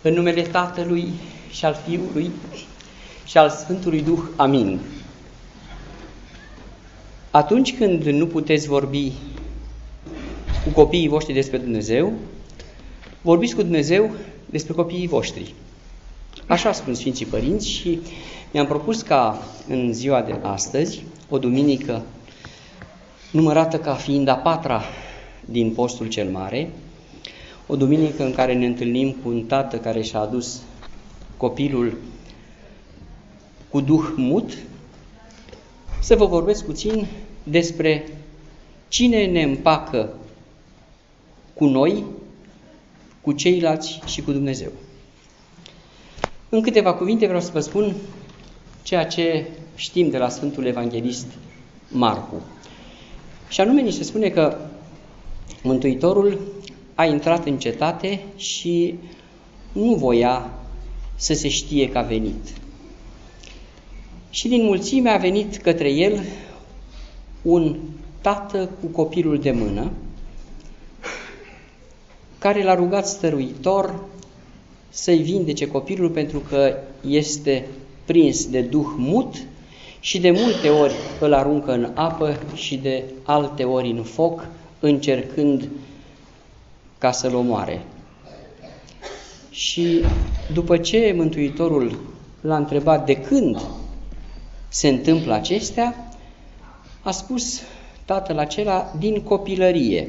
În numele Tatălui și al Fiului și al Sfântului Duh. Amin. Atunci când nu puteți vorbi cu copiii voștri despre Dumnezeu, vorbiți cu Dumnezeu despre copiii voștri. Așa spun Sfinții Părinți și mi-am propus ca în ziua de astăzi, o duminică numărată ca fiind a patra din postul cel mare, o duminică în care ne întâlnim cu un tată care și-a adus copilul cu duh mut, să vă vorbesc puțin despre cine ne împacă cu noi, cu ceilalți și cu Dumnezeu. În câteva cuvinte vreau să vă spun ceea ce știm de la Sfântul Evanghelist Marcu. Și anume ni se spune că Mântuitorul a intrat în cetate și nu voia să se știe că a venit. Și din mulțime a venit către el un tată cu copilul de mână, care l-a rugat stăruitor să-i vindece copilul pentru că este prins de duh mut și de multe ori îl aruncă în apă și de alte ori în foc, încercând ca să-l omoare. Și după ce Mântuitorul l-a întrebat de când se întâmplă acestea, a spus tatăl acela din copilărie.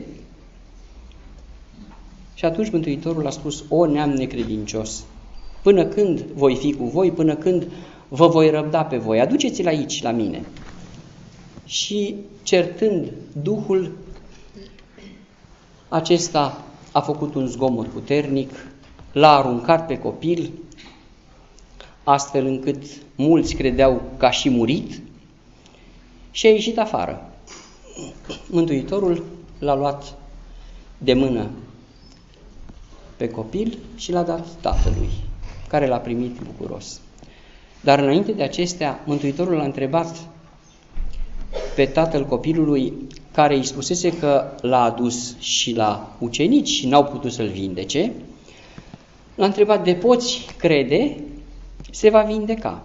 Și atunci Mântuitorul a spus: o neam necredincios, până când voi fi cu voi, până când vă voi răbda pe voi, aduceți-l aici la mine. Și certând Duhul, acesta a făcut un zgomot puternic, l-a aruncat pe copil, astfel încât mulți credeau că a și murit și a ieșit afară. Mântuitorul l-a luat de mână pe copil și l-a dat tatălui, care l-a primit bucuros. Dar înainte de acestea, Mântuitorul l-a întrebat pe tatăl copilului, care îi spusese că l-a adus și la ucenici și n-au putut să-l vindece, l-a întrebat: de poți crede, se va vindeca.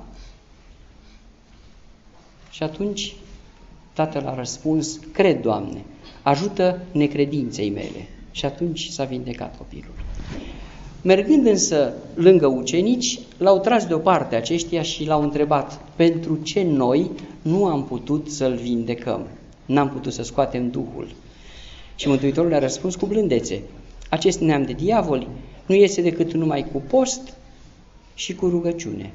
Și atunci tatăl a răspuns: cred, Doamne, ajută necredinței mele. Și atunci s-a vindecat copilul. Mergând însă lângă ucenici, l-au tras deoparte aceștia și l-au întrebat: pentru ce noi nu am putut să-l vindecăm? N-am putut să scoatem Duhul. Și Mântuitorul le-a răspuns cu blândețe: acest neam de diavoli nu iese decât numai cu post și cu rugăciune.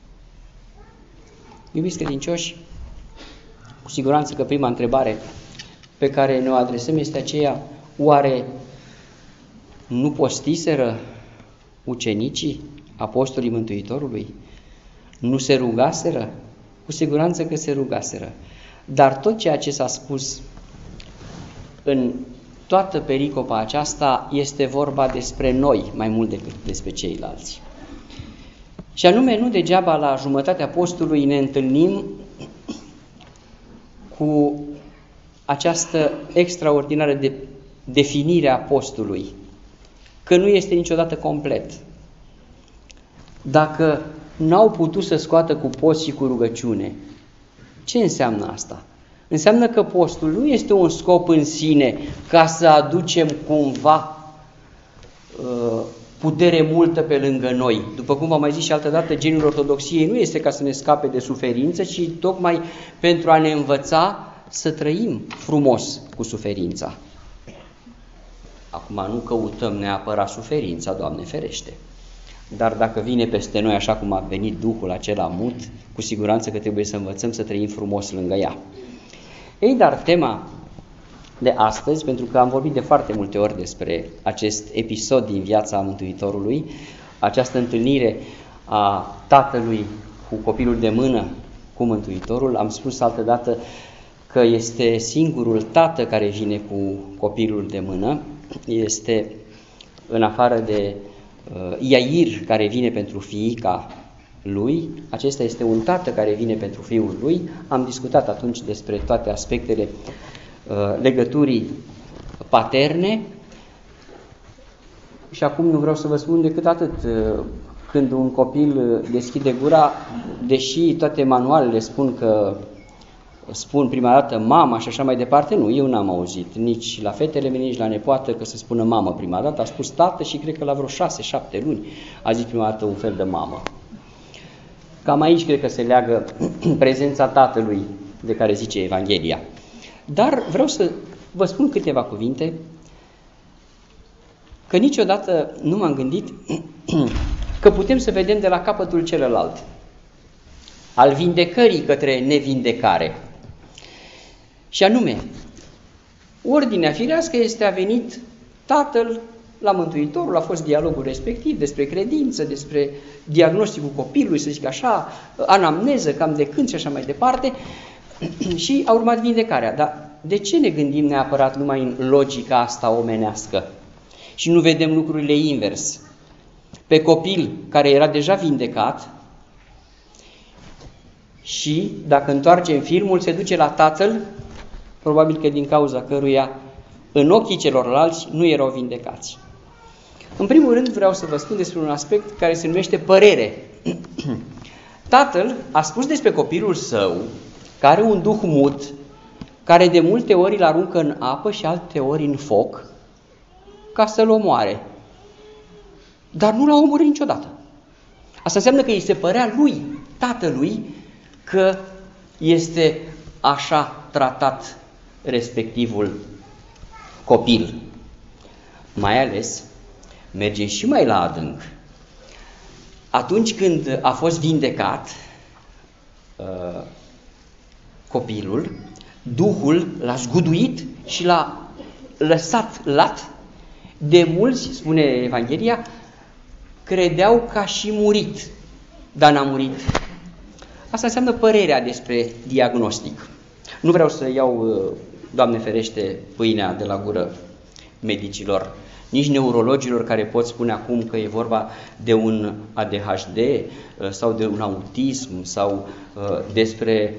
Iubiți credincioși, cu siguranță că prima întrebare pe care ne-o adresăm este aceea: oare nu postiseră ucenicii apostolii Mântuitorului? Nu se rugaseră? Cu siguranță că se rugaseră. Dar tot ceea ce s-a spus în toată pericopa aceasta este vorba despre noi mai mult decât despre ceilalți. Și anume, nu degeaba la jumătatea postului ne întâlnim cu această extraordinară definire a postului, că nu este niciodată complet. Dacă n-au putut să scoată cu post și cu rugăciune, ce înseamnă asta? Înseamnă că postul nu este un scop în sine ca să aducem cumva putere multă pe lângă noi. După cum v-am mai zis și altădată, genul ortodoxiei nu este ca să ne scape de suferință, ci tocmai pentru a ne învăța să trăim frumos cu suferința. Acum nu căutăm neapărat suferința, Doamne ferește. Dar dacă vine peste noi așa cum a venit Duhul acela mut, cu siguranță că trebuie să învățăm să trăim frumos lângă ea. Ei, dar tema de astăzi, pentru că am vorbit de foarte multe ori despre acest episod din viața Mântuitorului, această întâlnire a tatălui cu copilul de mână cu Mântuitorul, am spus altădată că este singurul tată care vine cu copilul de mână, este în afară de Iair, care vine pentru fiica lui, acesta este un tată care vine pentru fiul lui. Am discutat atunci despre toate aspectele legăturii paterne și acum nu vreau să vă spun decât atât. Când un copil deschide gura, deși toate manualele spun prima dată mama și așa mai departe, nu, eu n-am auzit nici la fetele mele, nici la nepoată că să spună mamă prima dată, a spus tată și cred că la vreo 6-7 luni a zis prima dată un fel de mamă. Cam aici cred că se leagă prezența tatălui de care zice Evanghelia. Dar vreau să vă spun câteva cuvinte, că niciodată nu m-am gândit că putem să vedem de la capătul celălalt, al vindecării către nevindecare. Și anume, ordinea firească este a venit Tatăl la Mântuitorul, a fost dialogul respectiv despre credință, despre diagnosticul copilului, să zic așa, anamneză, cam de când și așa mai departe, și a urmat vindecarea. Dar de ce ne gândim neapărat numai în logica asta omenească și nu vedem lucrurile invers? Pe copil care era deja vindecat și, dacă întoarcem filmul, se duce la tatăl, probabil că din cauza căruia în ochii celorlalți nu erau vindecați. În primul rând vreau să vă spun despre un aspect care se numește părere. Tatăl a spus despre copilul său că are un duh mut, care de multe ori îl aruncă în apă și alte ori în foc, ca să-l omoare. Dar nu l-a omorât niciodată. Asta înseamnă că îi se părea lui, tatălui, că este așa tratat respectivul copil. Mai ales, merge și mai la adânc. Atunci când a fost vindecat copilul, Duhul l-a zguduit și l-a lăsat lat. De mulți, spune Evanghelia, credeau că a și murit, dar n-a murit. Asta înseamnă părerea despre diagnostic. Nu vreau să iau, Doamne ferește, pâinea de la gură medicilor, nici neurologilor care pot spune acum că e vorba de un ADHD sau de un autism sau despre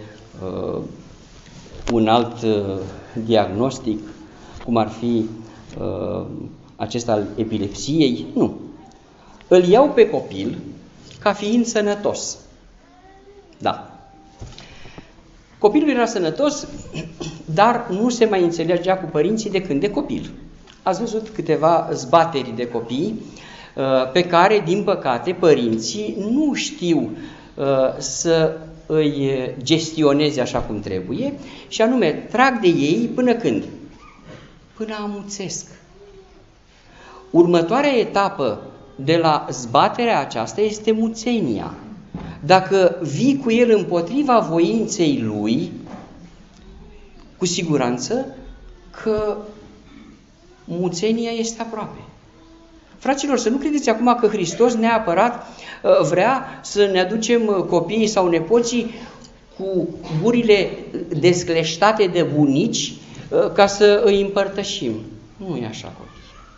un alt diagnostic, cum ar fi acesta al epilepsiei. Nu. Îl iau pe copil ca fiind sănătos. Da. Copilul era sănătos, dar nu se mai înțelegea cu părinții de când de copil. Ați văzut câteva zbateri de copii pe care, din păcate, părinții nu știu să îi gestioneze așa cum trebuie și anume trag de ei până când? Până amuțesc. Următoarea etapă de la zbaterea aceasta este muțenia. Dacă vii cu el împotriva voinței lui, cu siguranță că muțenia este aproape. Fraților, să nu credeți acum că Hristos neapărat vrea să ne aducem copiii sau nepoții cu gurile descleștate de bunici ca să îi împărtășim. Nu e așa, copii.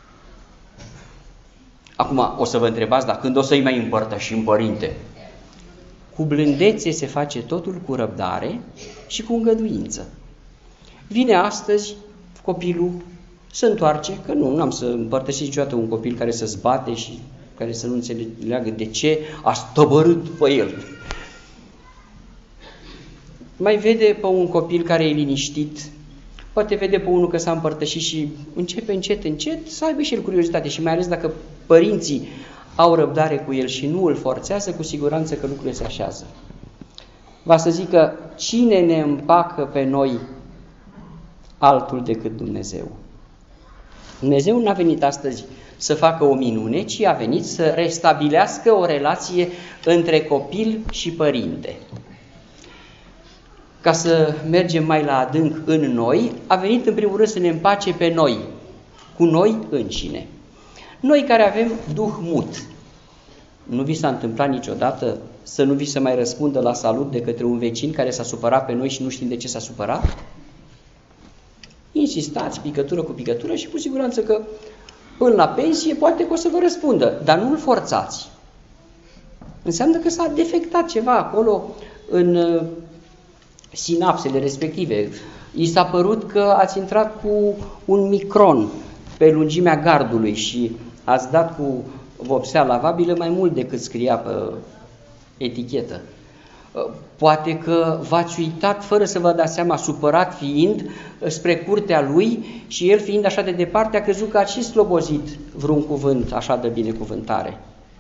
Acum o să vă întrebați, dar când o să îi mai împărtășim, părinte? Cu blândețe se face totul, cu răbdare și cu îngăduință. Vine astăzi copilul, se întoarce, că nu am să împărtășesc niciodată un copil care să zbate și care să nu înțeleagă de ce a stăbărât pe el. Mai vede pe un copil care e liniștit, poate vede pe unul că s-a împărtășit și începe încet să aibă și el curiozitate și mai ales dacă părinții au răbdare cu el și nu îl forțează, cu siguranță că lucrurile se așează. Va să zic că cine ne împacă pe noi altul decât Dumnezeu? Dumnezeu n-a venit astăzi să facă o minune, ci a venit să restabilească o relație între copil și părinte. Ca să mergem mai la adânc în noi, a venit în primul rând să ne împace pe noi, cu noi înșine. Noi care avem duh mut, nu vi s-a întâmplat niciodată să nu vi se mai răspundă la salut de către un vecin care s-a supărat pe noi și nu știm de ce s-a supărat? Insistați picătură cu picătură și cu siguranță că până la pensie poate că o să vă răspundă, dar nu îl forțați. Înseamnă că s-a defectat ceva acolo în sinapsele respective. I s-a părut că ați intrat cu un micron pe lungimea gardului și ați dat cu vopsea lavabilă mai mult decât scria pe etichetă. Poate că v-ați uitat fără să vă dați seama, supărat fiind, spre curtea lui și el fiind așa de departe a crezut că ați și slobozit vreun cuvânt așa de binecuvântare.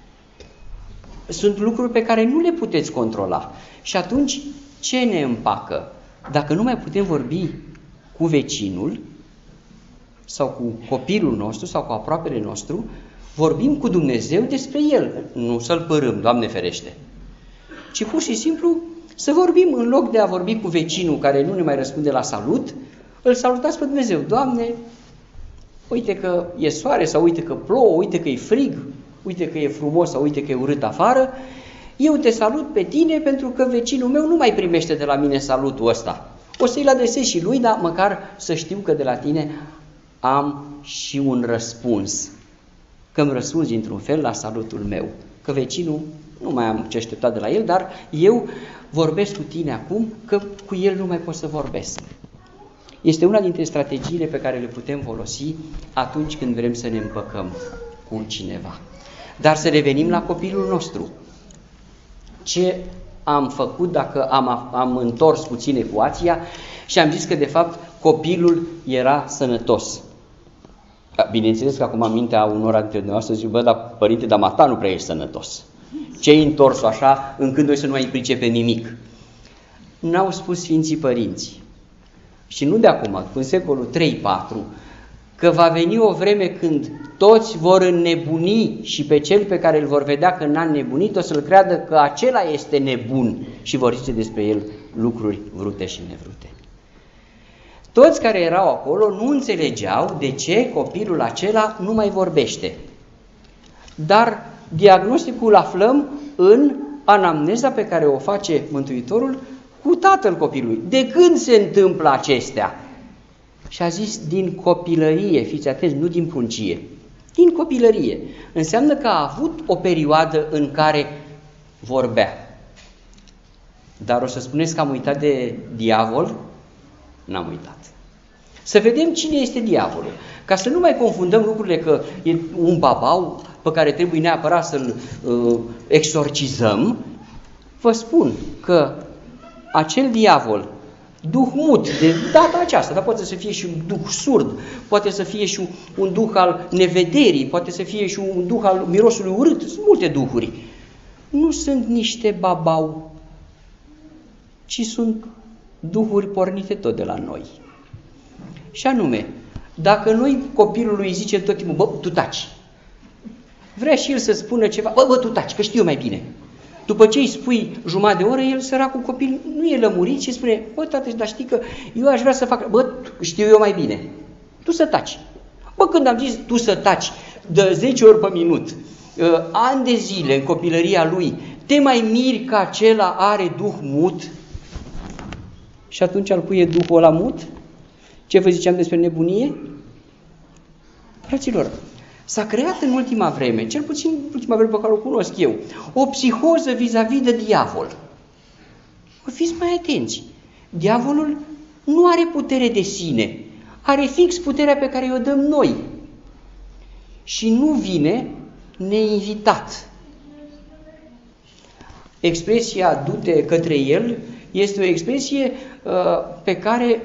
Sunt lucruri pe care nu le puteți controla. Și atunci ce ne împacă? Dacă nu mai putem vorbi cu vecinul sau cu copilul nostru sau cu aproapele nostru, vorbim cu Dumnezeu despre el. Nu să-l părâm, Doamne ferește, ci pur și simplu să vorbim, în loc de a vorbi cu vecinul care nu ne mai răspunde la salut, îl salutați pe Dumnezeu. Doamne, uite că e soare sau uite că plouă, uite că e frig, uite că e frumos sau uite că e urât afară, eu te salut pe tine pentru că vecinul meu nu mai primește de la mine salutul ăsta. O să-i adresez și lui, dar măcar să știu că de la tine am și un răspuns. Că îmi răspunzi într-un fel la salutul meu. Că vecinul nu mai am ce aștepta de la el, dar eu vorbesc cu tine acum, că cu el nu mai pot să vorbesc. Este una dintre strategiile pe care le putem folosi atunci când vrem să ne împăcăm cu cineva. Dar să revenim la copilul nostru. Ce am făcut dacă am întors puțin ecuația și am zis că de fapt copilul era sănătos? Bineînțeles că acum în mintea unora dintre dumneavoastră zic, bă, dar părinte, dar mata nu prea ești sănătos. Ce-i întors așa încât noi să nu mai pricepem nimic? N-au spus Sfinții Părinți. Și nu de acum, în secolul 3-4, că va veni o vreme când toți vor înnebuni și pe cel pe care îl vor vedea că n-a înnebunit, o să-l creadă că acela este nebun și vor zice despre el lucruri vrute și nevrute. Toți care erau acolo nu înțelegeau de ce copilul acela nu mai vorbește. Dar diagnosticul aflăm în anamneza pe care o face Mântuitorul cu tatăl copilului. De când se întâmplă acestea? Și a zis din copilărie, fiți atenți, nu din pruncie, din copilărie. Înseamnă că a avut o perioadă în care vorbea. Dar o să spuneți că am uitat de diavol? N-am uitat. Să vedem cine este diavolul. Ca să nu mai confundăm lucrurile că e un babau pe care trebuie neapărat să-l exorcizăm, vă spun că acel diavol, duh mut de data aceasta, dar poate să fie și un duh surd, poate să fie și un duh al nevederii, poate să fie și un duh al mirosului urât, sunt multe duhuri. Nu sunt niște babau, ci sunt duhuri pornite tot de la noi. Și anume, dacă noi copilului îi zicem tot timpul, bă, tu taci, vrea și el să spună ceva, bă, tu taci, că știu eu mai bine. După ce îi spui jumătate de oră, el, săracul copil, nu e lămurit și spune, bă, tată, dar știi că eu aș vrea să fac, bă, știu eu mai bine, tu să taci. Bă, când am zis tu să taci de 10 ori pe minut, ani de zile în copilăria lui, te mai miri că acela are duh mut? Și atunci îl puie duhul ăla mut? Ce vă ziceam despre nebunie? Fraților, s-a creat în ultima vreme, cel puțin în ultima vreme pe care o cunosc eu, o psihoză vis-a-vis de diavol. Fiți mai atenți, diavolul nu are putere de sine, are fix puterea pe care o dăm noi și nu vine neinvitat. Expresia du-te către el este o expresie pe care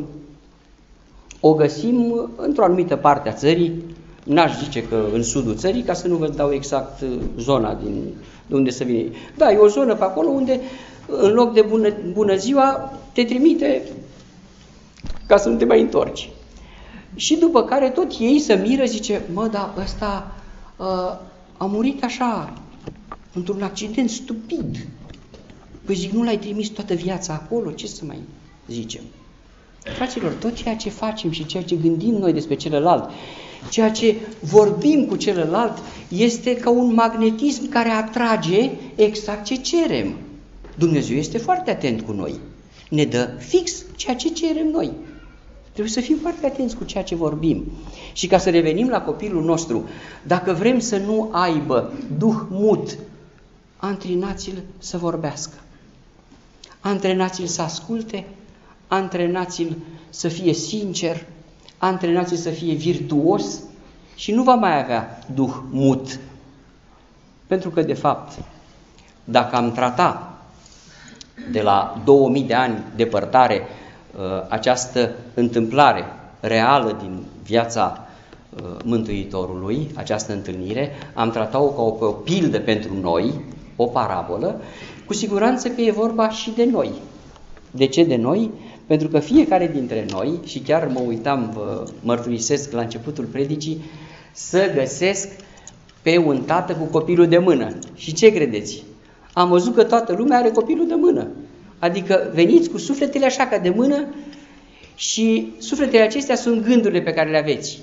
o găsim într-o anumită parte a țării, n-aș zice că în sudul țării, ca să nu vă dau exact zona de unde să vine. Da, e o zonă pe acolo unde în loc de bună ziua te trimite ca să nu te mai întorci. Și după care tot ei să miră, zice, mă, dar ăsta a murit așa, într-un accident stupid. Păi zic, nu l-ai trimis toată viața acolo? Ce să mai zicem? Fraților, tot ceea ce facem și ceea ce gândim noi despre celălalt, ceea ce vorbim cu celălalt, este ca un magnetism care atrage exact ce cerem. Dumnezeu este foarte atent cu noi. Ne dă fix ceea ce cerem noi. Trebuie să fim foarte atenți cu ceea ce vorbim. Și ca să revenim la copilul nostru, dacă vrem să nu aibă duh mut, antrenați-l să vorbească. Antrenați-l să asculte, antrenați-l să fie sincer, antrenați-l să fie virtuos și nu va mai avea duh mut. Pentru că, de fapt, dacă am tratat de la 2000 de ani depărtare această întâmplare reală din viața Mântuitorului, această întâlnire, am tratat-o ca o pildă pentru noi, o parabolă, cu siguranță că e vorba și de noi. De ce de noi? Pentru că fiecare dintre noi, și chiar mă uitam, vă mărturisesc la începutul predicii, să găsesc pe un tată cu copilul de mână. Și ce credeți? Am văzut că toată lumea are copilul de mână. Adică veniți cu sufletele așa ca de mână și sufletele acestea sunt gândurile pe care le aveți.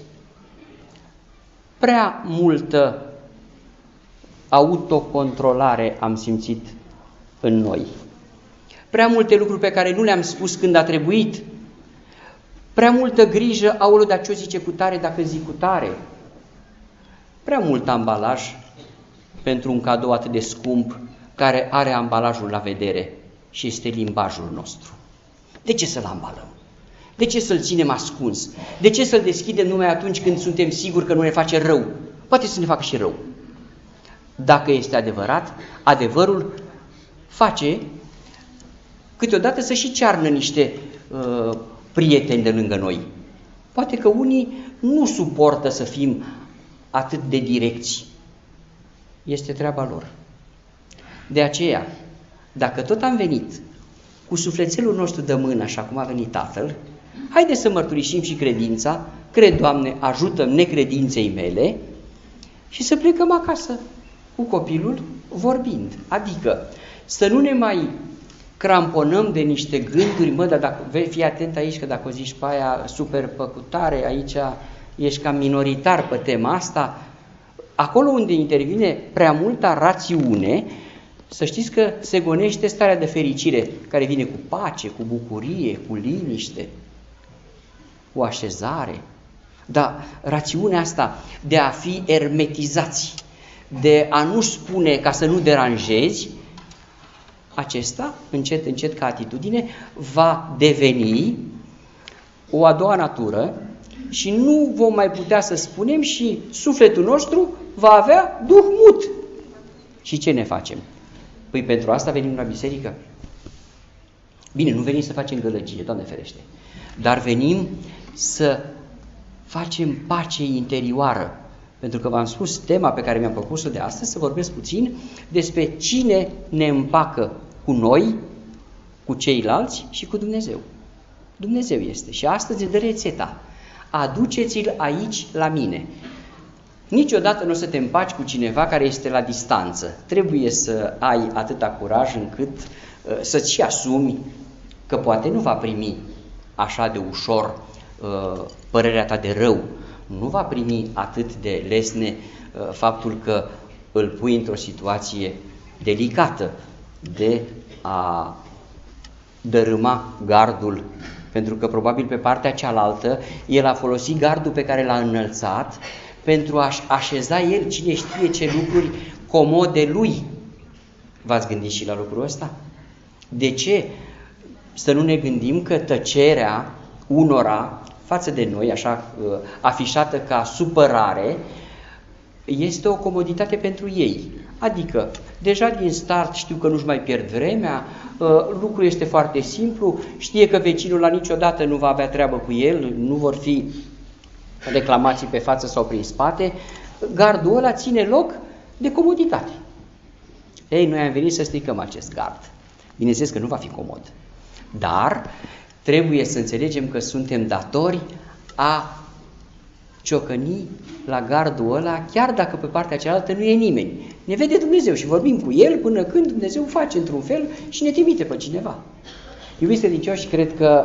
Prea multă autocontrolare am simțit în noi. Prea multe lucruri pe care nu le-am spus când a trebuit. Prea multă grijă, aoleu, dar ce o zice cu tare dacă zic cu tare. Prea mult ambalaj pentru un cadou atât de scump care are ambalajul la vedere și este limbajul nostru. De ce să-l ambalăm? De ce să-l ținem ascuns? De ce să-l deschidem numai atunci când suntem siguri că nu ne face rău? Poate să ne facă și rău. Dacă este adevărat, adevărul face câteodată să și cearnă niște prieteni de lângă noi. Poate că unii nu suportă să fim atât de direcți. Este treaba lor. De aceea, dacă tot am venit cu sufletelul nostru de mână, așa cum a venit Tatăl, haideți să mărturisim și credința, cred, Doamne, ajută-mi necredinței mele, și să plecăm acasă cu copilul vorbind. Adică să nu ne mai cramponăm de niște gânduri, mă, dar dacă, fii atent aici că dacă o zici pe aia super păcutare, aici ești cam minoritar pe tema asta. Acolo unde intervine prea multă rațiune, să știți că se gonește starea de fericire care vine cu pace, cu bucurie, cu liniște, cu așezare. Dar rațiunea asta de a fi ermetizați, de a nu spune ca să nu deranjezi, acesta, încet, încet, ca atitudine, va deveni o a doua natură și nu vom mai putea să spunem și sufletul nostru va avea duh mut. Și ce ne facem? Păi pentru asta venim la biserică. Bine, nu venim să facem gălăgie, Doamne ferește, dar venim să facem pace interioară. Pentru că v-am spus, tema pe care mi-am propus-o de astăzi, să vorbesc puțin despre cine ne împacă cu noi, cu ceilalți și cu Dumnezeu. Dumnezeu este. Și astăzi îți dă rețeta. Aduceți-l aici la mine. Niciodată nu o să te împaci cu cineva care este la distanță. Trebuie să ai atâta curaj încât să-ți și asumi că poate nu va primi așa de ușor părerea ta de rău. Nu va primi atât de lesne faptul că îl pui într-o situație delicată de a dărâma gardul, pentru că probabil pe partea cealaltă el a folosit gardul pe care l-a înălțat pentru a-și așeza el cine știe ce lucruri comode lui. V-ați gândit și la lucrul ăsta? De ce să nu ne gândim că tăcerea unora față de noi, așa afișată ca supărare, este o comoditate pentru ei. Adică, deja din start știu că nu-și mai pierd vremea, lucrul este foarte simplu, știe că vecinul la niciodată nu va avea treabă cu el, nu vor fi reclamații pe față sau prin spate, gardul ăla ține loc de comoditate. Ei, noi am venit să stricăm acest gard. Bineînțeles că nu va fi comod, dar trebuie să înțelegem că suntem datori a ciocăni la gardul ăla, chiar dacă pe partea cealaltă nu e nimeni. Ne vede Dumnezeu și vorbim cu El până când Dumnezeu face într-un fel și ne trimite pe cineva. Iubiți credincioși, cred că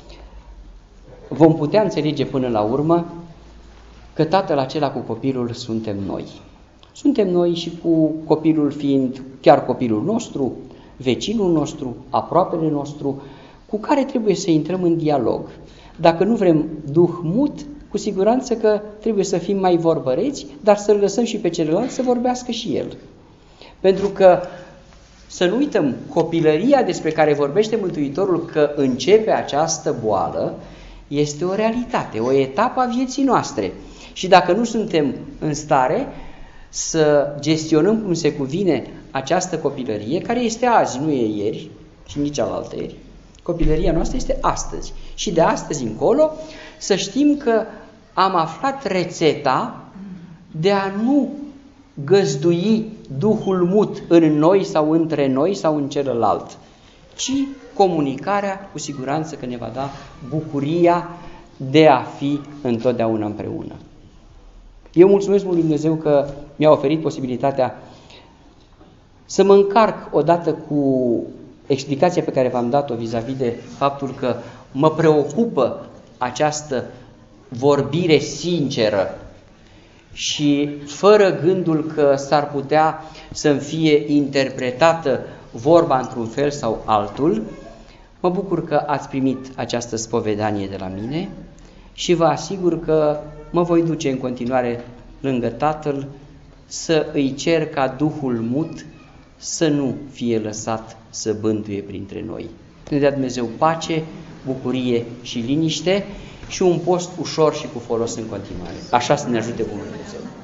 vom putea înțelege până la urmă că tatăl acela cu copilul suntem noi. Suntem noi și cu copilul fiind chiar copilul nostru, vecinul nostru, aproapele nostru, cu care trebuie să intrăm în dialog. Dacă nu vrem duh mut, cu siguranță că trebuie să fim mai vorbăreți, dar să-l lăsăm și pe celălalt să vorbească și el. Pentru că, să nu uităm, copilăria despre care vorbește Mântuitorul că începe această boală, este o realitate, o etapă a vieții noastre. Și dacă nu suntem în stare să gestionăm cum se cuvine această copilărie, care este azi, nu e ieri și nici alaltă ieri. Copilăria noastră este astăzi. Și de astăzi încolo să știm că am aflat rețeta de a nu găzdui Duhul mut în noi sau între noi sau în celălalt, ci comunicarea cu siguranță că ne va da bucuria de a fi întotdeauna împreună. Eu mulțumesc lui Dumnezeu că mi-a oferit posibilitatea să mă încarc odată cu explicația pe care v-am dat-o vis-a-vis de faptul că mă preocupă această vorbire sinceră și fără gândul că s-ar putea să-mi fie interpretată vorba într-un fel sau altul. Mă bucur că ați primit această spovedanie de la mine și vă asigur că mă voi duce în continuare lângă Tatăl să îi cer ca Duhul mut să nu fie lăsat să bântuie printre noi. Ne dea Dumnezeu pace, bucurie și liniște și un post ușor și cu folos în continuare. Așa să ne ajute Bunul Dumnezeu.